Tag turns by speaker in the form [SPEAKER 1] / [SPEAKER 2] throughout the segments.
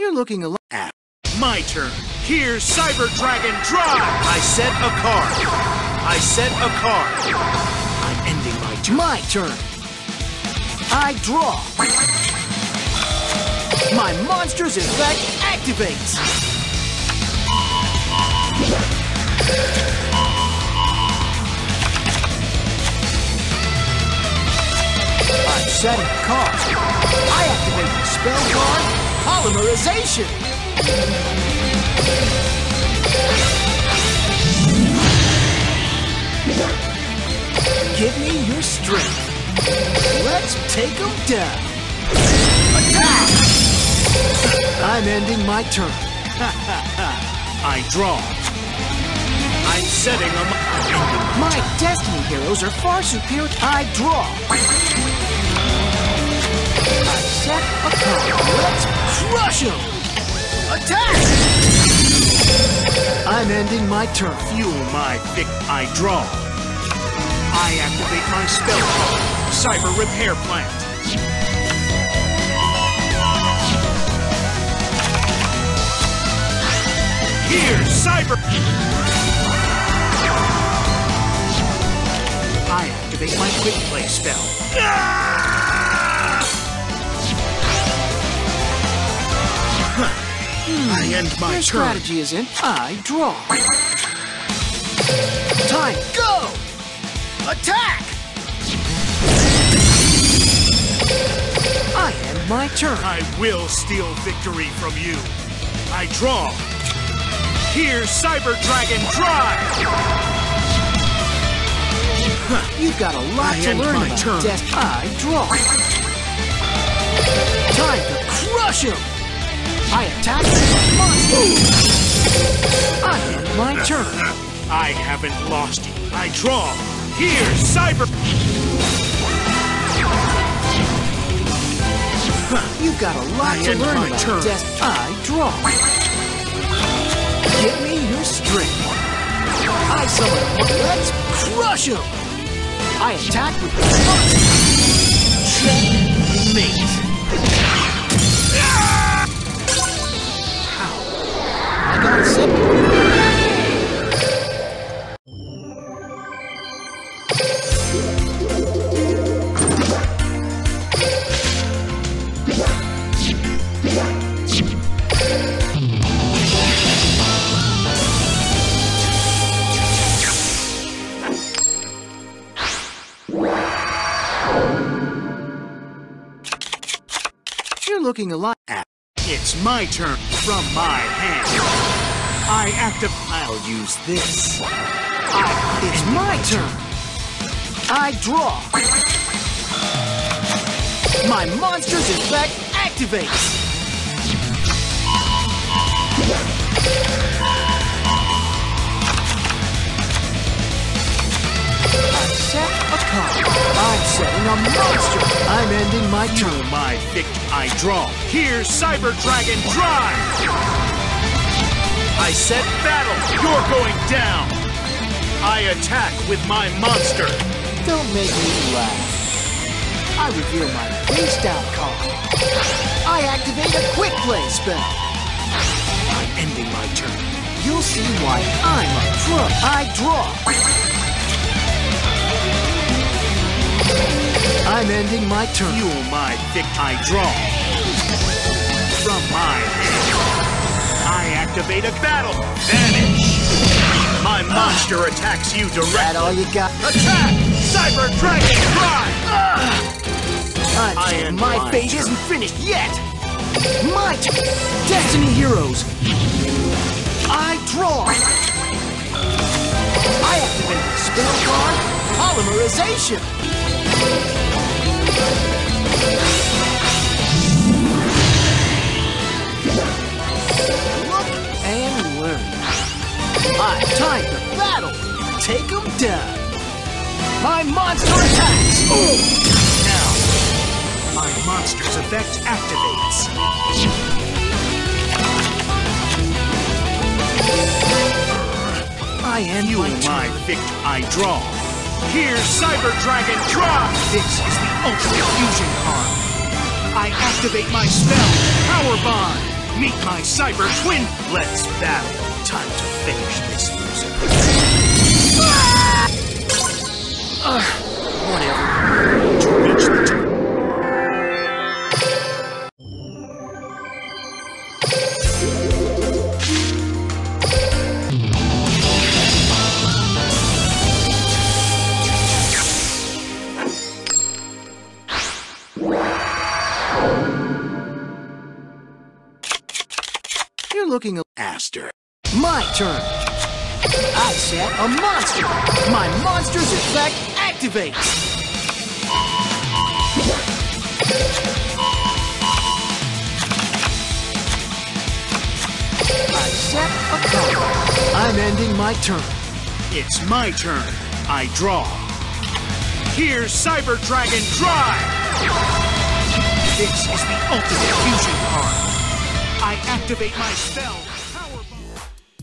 [SPEAKER 1] You're looking a lot at.
[SPEAKER 2] My turn. Here's Cyber Dragon Drive! I set a card. I set a card. I'm ending my turn.
[SPEAKER 1] My turn. I draw. My monster's effect activates. I'm setting a card. I activate the spell card, Polymerization. Give me your strength. Let's take them down. Attack! I'm ending my turn.
[SPEAKER 2] I draw. I'm setting a...
[SPEAKER 1] My Destiny heroes are far superior. I draw. I set a card. Let's crush him! Attack! I'm ending my turn.
[SPEAKER 2] Fuel my I draw. I activate my spell card, Cyber Repair Plant. Here's Cyber... I activate my Quick Play spell. I end my
[SPEAKER 1] Your
[SPEAKER 2] turn.
[SPEAKER 1] strategy is in. I draw. Time, go! Attack! I end my turn.
[SPEAKER 2] I will steal victory from you. I draw. Here's Cyber Dragon Drive!
[SPEAKER 1] You've got a lot to learn
[SPEAKER 2] my
[SPEAKER 1] about
[SPEAKER 2] turn.
[SPEAKER 1] I draw. Time to crush him! I attack the monster! I end my turn.
[SPEAKER 2] I haven't lost you. I draw. Here's Cyber...
[SPEAKER 1] You've got a lot to learn
[SPEAKER 2] my
[SPEAKER 1] about
[SPEAKER 2] turn.
[SPEAKER 1] I draw. Give me your strength. I summon a monster. Let's crush him! I attack with the monster. Checkmate. How? I got it set. You're looking a lot at.
[SPEAKER 2] It's my turn from my hand. I'll use this.
[SPEAKER 1] It's my turn. I draw. My monster's effect activates. I set a card. I'm setting a monster. I'm ending my turn.
[SPEAKER 2] I draw. Here's Cyber Dragon Drive! I set battle. You're going down. I attack with my monster.
[SPEAKER 1] Don't make me laugh. I reveal my face down card. I activate a quick play spell.
[SPEAKER 2] I'm ending my turn.
[SPEAKER 1] You'll see why I'm a pro. I draw. I'm ending my turn.
[SPEAKER 2] Fuel my I draw. From my hand. I activate a battle. Vanish. My monster attacks you directly.
[SPEAKER 1] That all you got?
[SPEAKER 2] Attack! Cyber Dragon Drive!
[SPEAKER 1] My fate isn't finished yet. My Destiny heroes. I draw. I activate the spell card, Polymerization. Look and learn. Time to battle. Take them down. My monster attacks.
[SPEAKER 2] Now, my monster's effect activates.
[SPEAKER 1] I end
[SPEAKER 2] Fuel my victory. I draw. Here's Cyber Dragon Drive! This is the ultimate fusion card. I activate my spell, Power Bond. Meet my Cyber Twin! Let's battle! Time to finish this loser.
[SPEAKER 1] Whatever.
[SPEAKER 2] To reach the top.
[SPEAKER 1] You're looking a
[SPEAKER 2] Aster.
[SPEAKER 1] My turn. I set a monster. My monster's effect activates. I set a card. I'm ending my turn.
[SPEAKER 2] It's my turn. I draw. Here's Cyber Dragon Drive! This is the ultimate fusion card. I activate my spell. Power Bomb.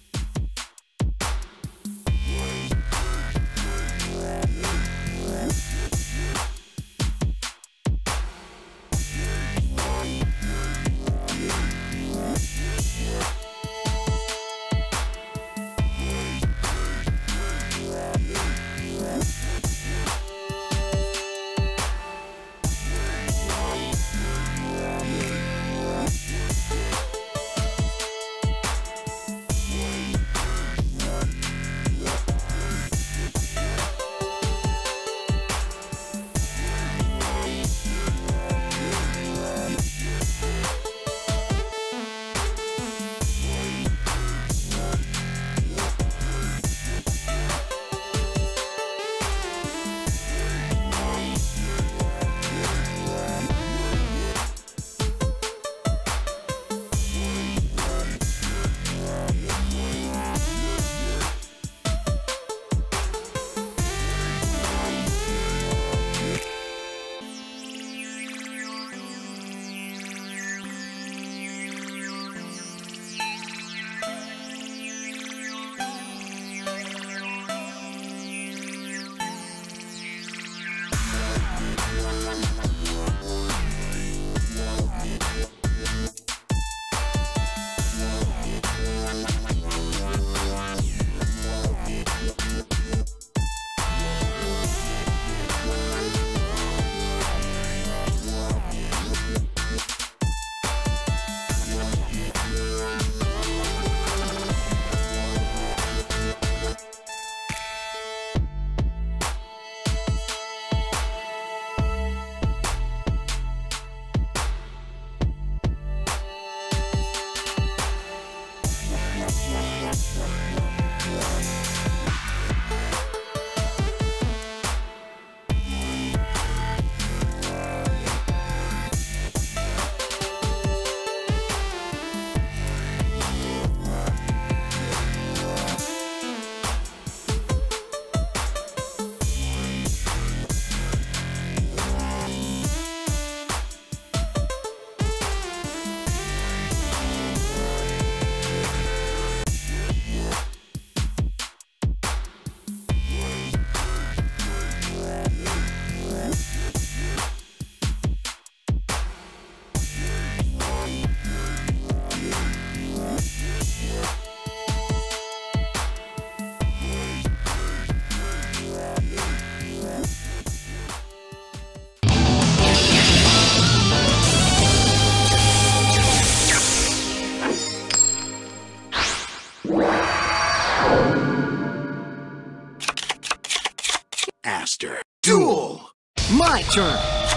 [SPEAKER 2] Aster.
[SPEAKER 1] Duel. My turn.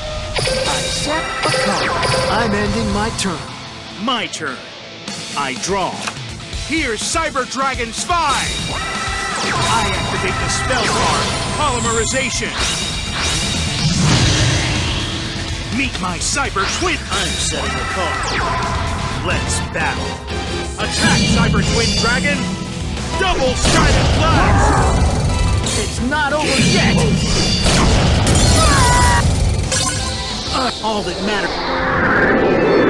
[SPEAKER 1] I set a card. I'm ending my turn.
[SPEAKER 2] My turn. I draw. Here's Cyber Dragon Spy! I activate the spell card, Polymerization. Meet my Cyber Twin. I'm setting a card. Let's battle. Attack, Cyber Twin Dragon. Double Strident Blast.
[SPEAKER 1] It's not over yet!
[SPEAKER 2] All that matters.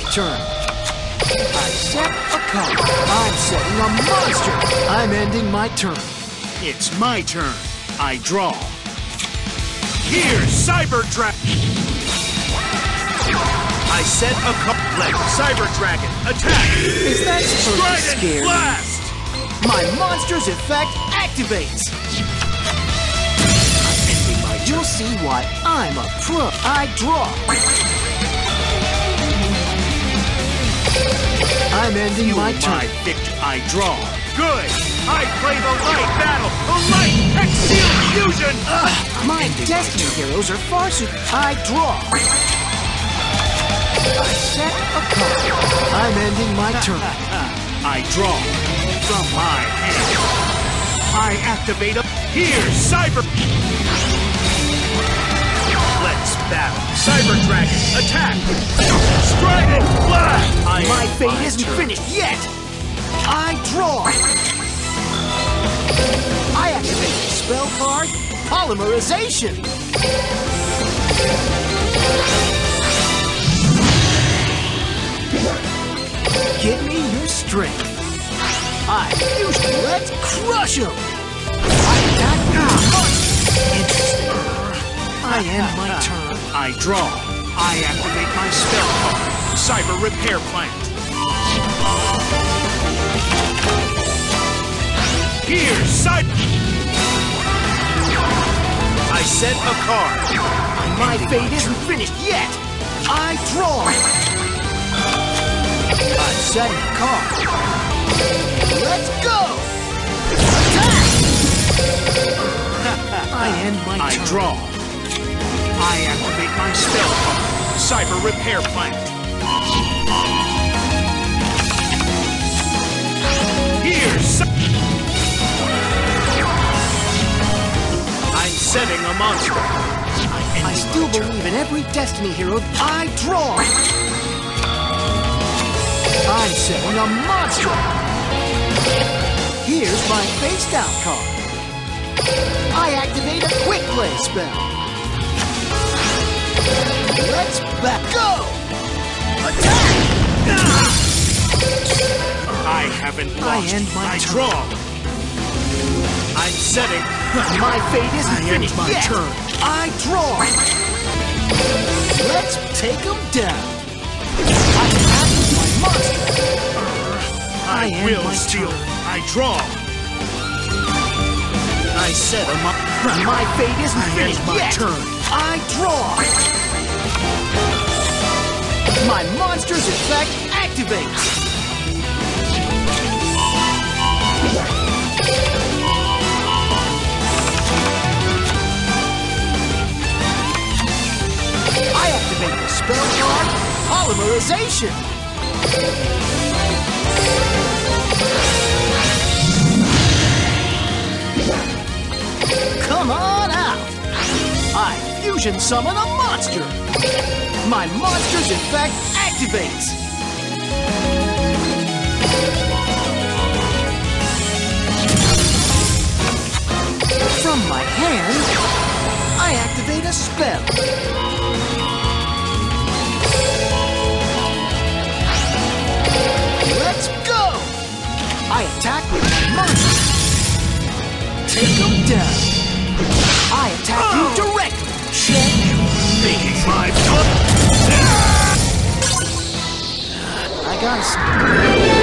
[SPEAKER 1] turn. I set a card. I'm setting a monster. I'm ending my turn.
[SPEAKER 2] It's my turn. I draw. Here's Cyber Dragon. I set a card. Let Cyber Dragon attack.
[SPEAKER 1] Is that supposed to
[SPEAKER 2] Trident
[SPEAKER 1] scare me?
[SPEAKER 2] Blast!
[SPEAKER 1] My monster's effect activates.
[SPEAKER 2] Ending my turn.
[SPEAKER 1] You'll see why I'm a pro. I draw. I'm ending my turn.
[SPEAKER 2] Victory. I draw. Good. I play the light battle. The light X-Seal fusion.
[SPEAKER 1] My destiny heroes are far superior. I draw. I set a card. I'm ending my turn.
[SPEAKER 2] I draw. From my hand. I activate a... Here's Cyber... Let's battle. Cyber Dragon, attack! Trident Blast!
[SPEAKER 1] My fate isn't finished yet! I draw! I activate the spell card, Polymerization! Give me your strength. I fusion. Let's crush him! I attack Interesting. I end my turn.
[SPEAKER 2] I draw. I activate my spell card, Cyber Repair Plant. Here's Cyber... I set a card.
[SPEAKER 1] My fate isn't finished yet! I draw! I'm setting a card. Let's go! Attack! I end my turn.
[SPEAKER 2] I draw. I activate my spell card, Cyber Repair Plant. Here's... I'm setting a monster.
[SPEAKER 1] I still believe in every Destiny hero. I draw! I'm setting a monster! Here's my faced out card. I activate a quick play spell. Let's go! Attack!
[SPEAKER 2] I haven't lost.
[SPEAKER 1] I end my turn.
[SPEAKER 2] draw. I'm setting.
[SPEAKER 1] My fate isn't finished
[SPEAKER 2] my
[SPEAKER 1] yet.
[SPEAKER 2] turn.
[SPEAKER 1] I draw. Let's take him down. I attack with my monster.
[SPEAKER 2] I
[SPEAKER 1] end
[SPEAKER 2] will
[SPEAKER 1] my
[SPEAKER 2] steal.
[SPEAKER 1] turn.
[SPEAKER 2] I draw. I set him up.
[SPEAKER 1] My fate isn't finished
[SPEAKER 2] my
[SPEAKER 1] yet.
[SPEAKER 2] turn.
[SPEAKER 1] I draw. My monster's effect activates. I activate the spell card, Polymerization. Come on out! I fusion summon a monster! My monster's effect activates! From my hand, I activate a spell. Let's go! I attack with my monster. Take him down. I attack you directly. Check.
[SPEAKER 2] Making my
[SPEAKER 1] I got a...